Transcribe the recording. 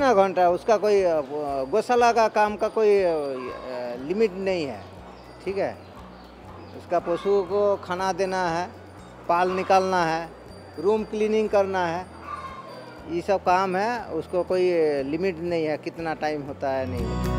कितना घंटा, उसका कोई गौशाला का काम का कोई लिमिट नहीं है, ठीक है। उसका पशुओं को खाना देना है, पाल निकालना है, रूम क्लीनिंग करना है, ये सब काम है। उसको कोई लिमिट नहीं है कितना टाइम होता है नहीं।